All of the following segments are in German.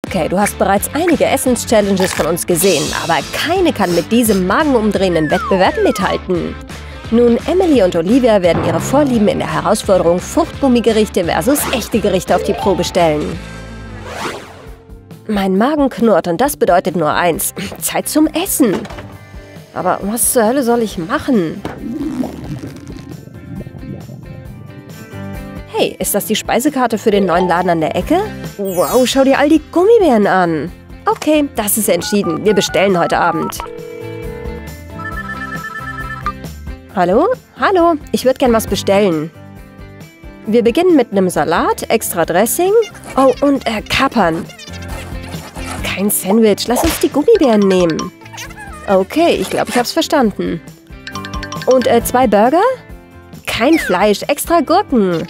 Okay, du hast bereits einige Essens-Challenges von uns gesehen, aber keine kann mit diesem magenumdrehenden Wettbewerb mithalten. Nun, Emily und Olivia werden ihre Vorlieben in der Herausforderung Fruchtgummigerichte versus echte Gerichte auf die Probe stellen. Mein Magen knurrt und das bedeutet nur eins: Zeit zum Essen. Aber was zur Hölle soll ich machen? Hey, ist das die Speisekarte für den neuen Laden an der Ecke? Wow, schau dir all die Gummibären an. Okay, das ist entschieden. Wir bestellen heute Abend. Hallo? Hallo, ich würde gern was bestellen. Wir beginnen mit einem Salat, extra Dressing. Oh, und Kapern. Kein Sandwich, lass uns die Gummibären nehmen. Okay, ich glaube, ich hab's verstanden. Und 2 Burger? Kein Fleisch, extra Gurken.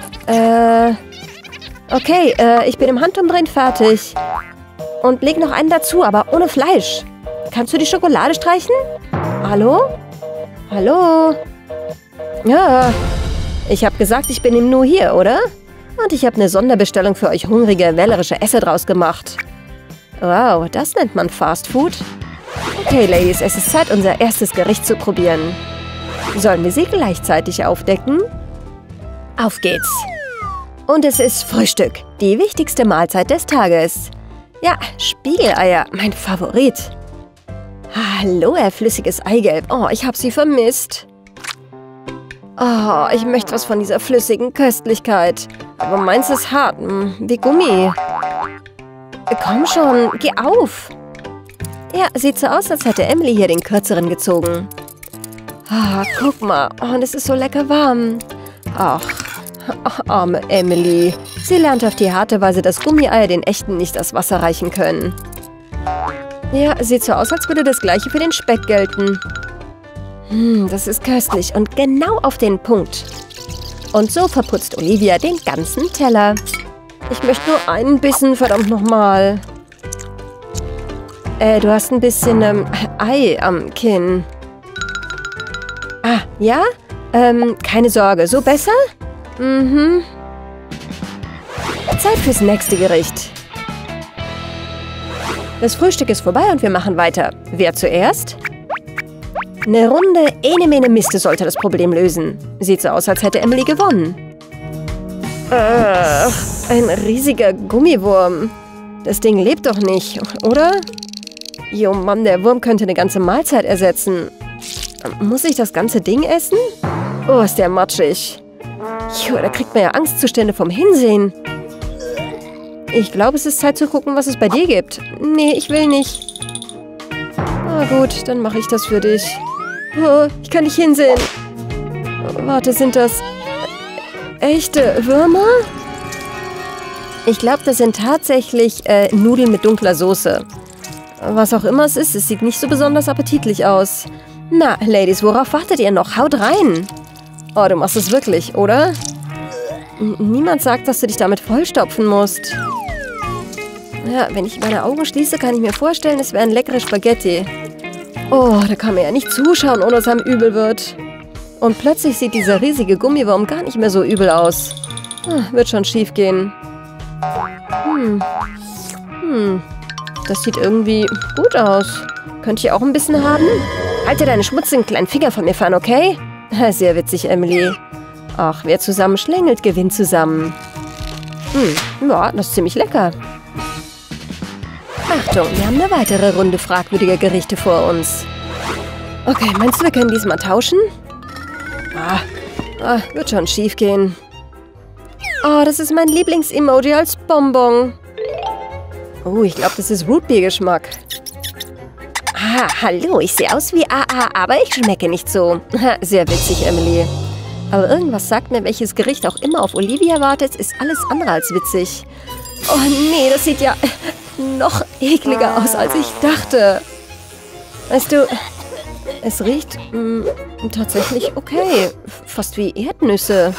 Okay, ich bin im Handumdrehen fertig. Und leg noch einen dazu, aber ohne Fleisch. Kannst du die Schokolade streichen? Hallo? Hallo? Ja, ich habe gesagt, ich bin im Nu hier, oder? Und ich habe eine Sonderbestellung für euch hungrige, wählerische Esser draus gemacht. Wow, das nennt man Fast Food. Okay, Ladies, es ist Zeit, unser erstes Gericht zu probieren. Sollen wir sie gleichzeitig aufdecken? Auf geht's. Und es ist Frühstück, die wichtigste Mahlzeit des Tages. Ja, Spiegeleier, mein Favorit. Hallo, flüssiges Eigelb. Oh, ich habe sie vermisst. Oh, ich möchte was von dieser flüssigen Köstlichkeit. Aber meins ist hart, wie Gummi. Komm schon, geh auf. Ja, sieht so aus, als hätte Emily hier den kürzeren gezogen. Ah, guck mal. Oh, und es ist so lecker warm. Ach, arme Emily. Sie lernt auf die harte Weise, dass Gummieier den echten nicht das Wasser reichen können. Ja, sieht so aus, als würde das Gleiche für den Speck gelten. Das ist köstlich und genau auf den Punkt. Und so verputzt Olivia den ganzen Teller. Ich möchte nur einen Bissen, verdammt nochmal. Du hast ein bisschen Ei am Kinn. Ah, ja? Keine Sorge, so besser? Mhm. Zeit fürs nächste Gericht. Das Frühstück ist vorbei und wir machen weiter. Wer zuerst? Eine Runde Ene Mene Miste sollte das Problem lösen. Sieht so aus, als hätte Emily gewonnen. Ein riesiger Gummiwurm. Das Ding lebt doch nicht, oder? Jo Mann, der Wurm könnte eine ganze Mahlzeit ersetzen. Muss ich das ganze Ding essen? Oh, ist der matschig. Jo, da kriegt man ja Angstzustände vom Hinsehen. Ich glaube, es ist Zeit zu gucken, was es bei dir gibt. Nee, ich will nicht. Ah gut, dann mache ich das für dich. Oh, ich kann nicht hinsehen. Warte, sind das echte Würmer? Ich glaube, das sind tatsächlich Nudeln mit dunkler Soße. Was auch immer es ist, es sieht nicht so besonders appetitlich aus. Na, Ladies, worauf wartet ihr noch? Haut rein! Oh, du machst es wirklich, oder? Niemand sagt, dass du dich damit vollstopfen musst. Ja, wenn ich meine Augen schließe, kann ich mir vorstellen, es wären leckere Spaghetti. Oh, da kann man ja nicht zuschauen, ohne dass einem übel wird. Und plötzlich sieht dieser riesige Gummiwurm gar nicht mehr so übel aus. Wird schon schief gehen. Das sieht irgendwie gut aus. Könnt ihr auch ein bisschen haben? Halte deine schmutzigen kleinen Finger von mir fern, okay? Sehr witzig, Emily. Ach, wer zusammen schlängelt, gewinnt zusammen. Ja, das ist ziemlich lecker. Achtung, wir haben eine weitere Runde fragwürdiger Gerichte vor uns. Okay, meinst du, wir können diesmal tauschen? Wird schon schief gehen. Oh, das ist mein Lieblings-Emoji als Bonbon. Oh, ich glaube, das ist Rootbeer-Geschmack. Hallo, ich sehe aus wie AA, aber ich schmecke nicht so. Sehr witzig, Emily. Aber irgendwas sagt mir, welches Gericht auch immer auf Olivia wartet, ist alles andere als witzig. Oh nee, das sieht ja noch ekliger aus, als ich dachte. Weißt du, es riecht tatsächlich okay. Fast wie Erdnüsse.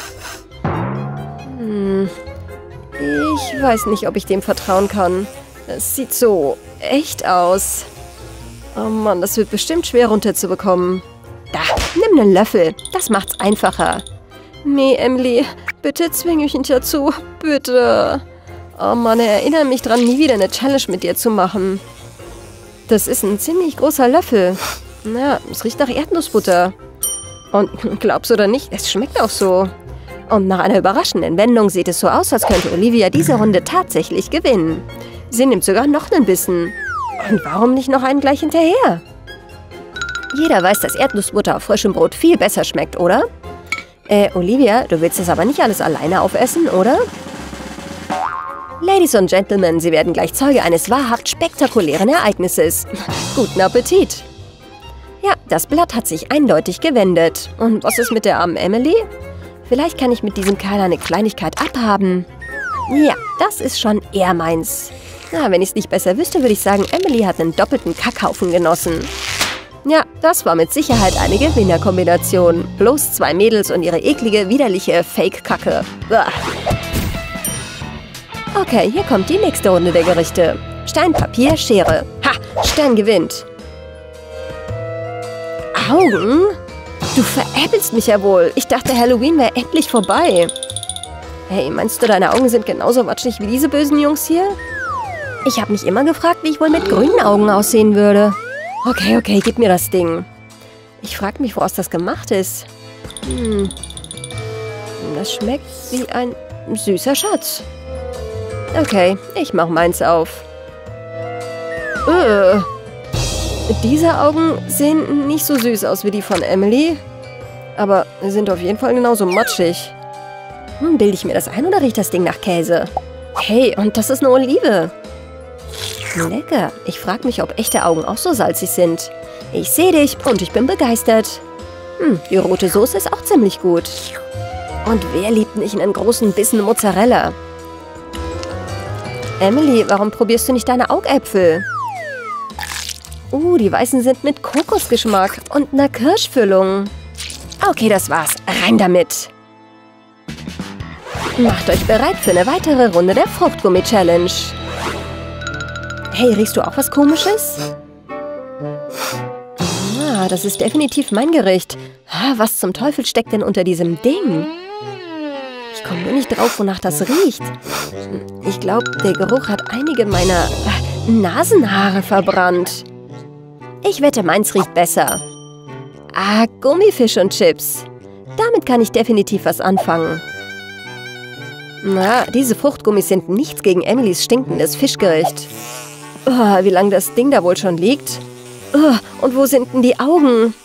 Ich weiß nicht, ob ich dem vertrauen kann. Es sieht so echt aus. Oh Mann, das wird bestimmt schwer runterzubekommen. Da, nimm einen Löffel. Das macht's einfacher. Nee, Emily, bitte zwing mich nicht dazu. Bitte. Oh Mann, erinnere mich dran, nie wieder eine Challenge mit dir zu machen. Das ist ein ziemlich großer Löffel. Ja, es riecht nach Erdnussbutter. Und glaub's oder nicht, es schmeckt auch so. Und nach einer überraschenden Wendung sieht es so aus, als könnte Olivia diese Runde tatsächlich gewinnen. Sie nimmt sogar noch einen Bissen. Und warum nicht noch einen gleich hinterher? Jeder weiß, dass Erdnussbutter auf frischem Brot viel besser schmeckt, oder? Olivia, du willst das aber nicht alles alleine aufessen, oder? Ladies und Gentlemen, Sie werden gleich Zeuge eines wahrhaft spektakulären Ereignisses. Guten Appetit! Ja, das Blatt hat sich eindeutig gewendet. Und was ist mit der armen Emily? Vielleicht kann ich mit diesem Kerl eine Kleinigkeit abhaben. Ja, das ist schon eher meins. Na, wenn ich es nicht besser wüsste, würde ich sagen, Emily hat einen doppelten Kackhaufen genossen. Ja, das war mit Sicherheit eine Gewinnerkombination. Bloß 2 Mädels und ihre eklige, widerliche Fake-Kacke. Okay, hier kommt die nächste Runde der Gerichte. Stein, Papier, Schere. Ha, Stein gewinnt. Augen? Du veräppelst mich ja wohl. Ich dachte, Halloween wäre endlich vorbei. Hey, meinst du, deine Augen sind genauso watschig wie diese bösen Jungs hier? Ich habe mich immer gefragt, wie ich wohl mit grünen Augen aussehen würde. Okay, gib mir das Ding. Ich frage mich, woraus das gemacht ist. Das schmeckt wie ein süßer Schatz. Okay, ich mach meins auf. Diese Augen sehen nicht so süß aus wie die von Emily. Aber sie sind auf jeden Fall genauso matschig. Bilde ich mir das ein oder riecht das Ding nach Käse? Hey, und das ist eine Olive. Lecker. Ich frage mich, ob echte Augen auch so salzig sind. Ich sehe dich und ich bin begeistert. Die rote Soße ist auch ziemlich gut. Und wer liebt nicht einen großen Bissen Mozzarella? Emily, warum probierst du nicht deine Augäpfel? Die weißen sind mit Kokosgeschmack und einer Kirschfüllung. Okay, das war's. Rein damit. Macht euch bereit für eine weitere Runde der Fruchtgummi-Challenge. Hey, riechst du auch was Komisches? Das ist definitiv mein Gericht. Was zum Teufel steckt denn unter diesem Ding? Ich komme nur nicht drauf, wonach das riecht. Ich glaube, der Geruch hat einige meiner Nasenhaare verbrannt. Ich wette, meins riecht besser. Gummifisch und Chips. Damit kann ich definitiv was anfangen. Diese Fruchtgummis sind nichts gegen Emilys stinkendes Fischgericht. Wie lange das Ding da wohl schon liegt. Und wo sind denn die Augen?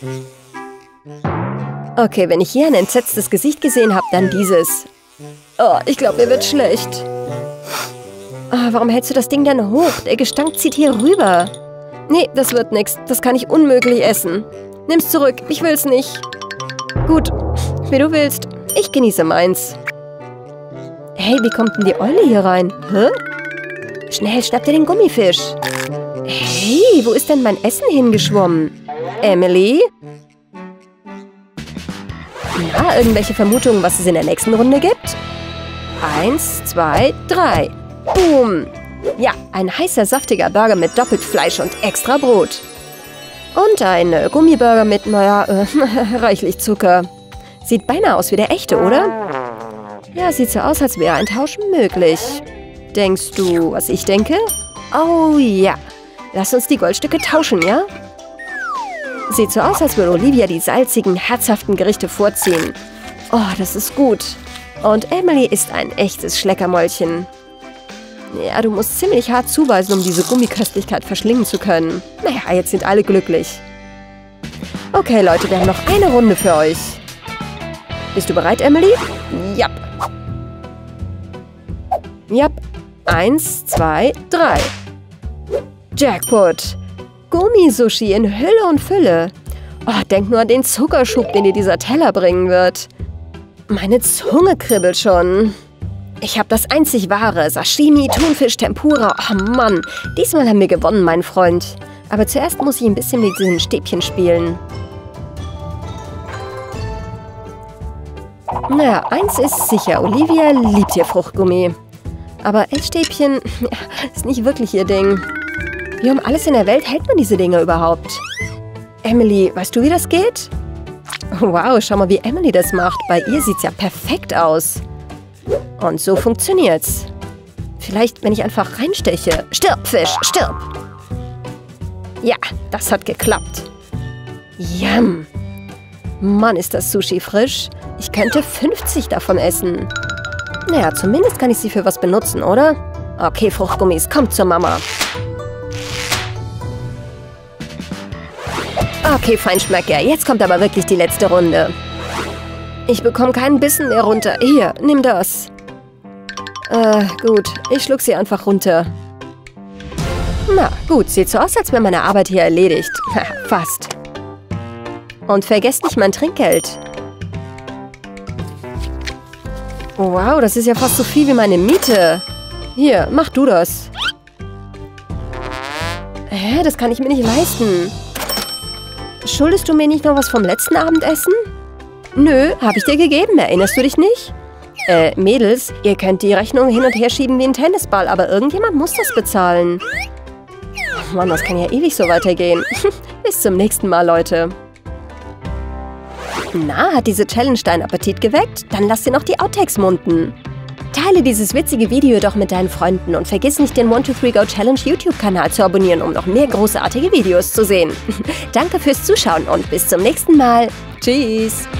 Okay, wenn ich hier ein entsetztes Gesicht gesehen habe, dann dieses. Ich glaube, mir wird schlecht. Warum hältst du das Ding denn hoch? Der Gestank zieht hier rüber. Nee, das wird nichts. Das kann ich unmöglich essen. Nimm's zurück. Ich will's nicht. Gut, wie du willst. Ich genieße meins. Hey, wie kommt denn die Eule hier rein? Hä? Schnell, schnapp dir den Gummifisch. Hey, wo ist denn mein Essen hingeschwommen? Emily? Na, irgendwelche Vermutungen, was es in der nächsten Runde gibt? 1, 2, 3. Boom. Ja, ein heißer, saftiger Burger mit doppelt Fleisch und extra Brot. Und ein Gummiburger mit, reichlich Zucker. Sieht beinahe aus wie der echte, oder? Ja, sieht so aus, als wäre ein Tausch möglich. Denkst du, was ich denke? Oh ja. Lass uns die Goldstücke tauschen, ja? Sieht so aus, als würde Olivia die salzigen, herzhaften Gerichte vorziehen. Oh, das ist gut. Und Emily ist ein echtes Schleckermäulchen. Ja, du musst ziemlich hart zuweisen, um diese Gummiköstlichkeit verschlingen zu können. Naja, jetzt sind alle glücklich. Okay, Leute, wir haben noch eine Runde für euch. Bist du bereit, Emily? Ja. Ja. 1, 2, 3. Jackpot. Gummisushi in Hülle und Fülle. Oh, denk nur an den Zuckerschub, den dir dieser Teller bringen wird. Meine Zunge kribbelt schon. Ich habe das einzig wahre. Sashimi, Thunfisch, Tempura. Oh Mann, diesmal haben wir gewonnen, mein Freund. Aber zuerst muss ich ein bisschen mit diesen Stäbchen spielen. Naja, eins ist sicher. Olivia liebt hier Fruchtgummi. Aber Essstäbchen ist nicht wirklich ihr Ding. Wie um alles in der Welt hält man diese Dinge überhaupt? Emily, weißt du, wie das geht? Wow, schau mal, wie Emily das macht. Bei ihr sieht's ja perfekt aus. Und so funktioniert's. Vielleicht, wenn ich einfach reinsteche. Stirb, Fisch, stirb! Ja, das hat geklappt. Yum! Mann, ist das Sushi frisch. Ich könnte 50 davon essen. Naja, zumindest kann ich sie für was benutzen, oder? Okay, Fruchtgummis, kommt zur Mama. Okay, Feinschmecker, jetzt kommt aber wirklich die letzte Runde. Ich bekomme keinen Bissen mehr runter. Hier, nimm das. Gut, ich schluck sie einfach runter. Na, gut, sieht so aus, als wäre meine Arbeit hier erledigt. Fast. Und vergesst nicht mein Trinkgeld. Wow, das ist ja fast so viel wie meine Miete. Hier, mach du das. Hä, das kann ich mir nicht leisten. Schuldest du mir nicht noch was vom letzten Abendessen? Nö, hab ich dir gegeben, erinnerst du dich nicht? Mädels, ihr könnt die Rechnung hin und her schieben wie ein Tennisball, aber irgendjemand muss das bezahlen. Oh Mann, das kann ja ewig so weitergehen. Bis zum nächsten Mal, Leute. Na, hat diese Challenge deinen Appetit geweckt? Dann lass dir noch die Outtakes munden. Teile dieses witzige Video doch mit deinen Freunden und vergiss nicht, den 1-2-3-Go Challenge YouTube-Kanal zu abonnieren, um noch mehr großartige Videos zu sehen. Danke fürs Zuschauen und bis zum nächsten Mal. Tschüss!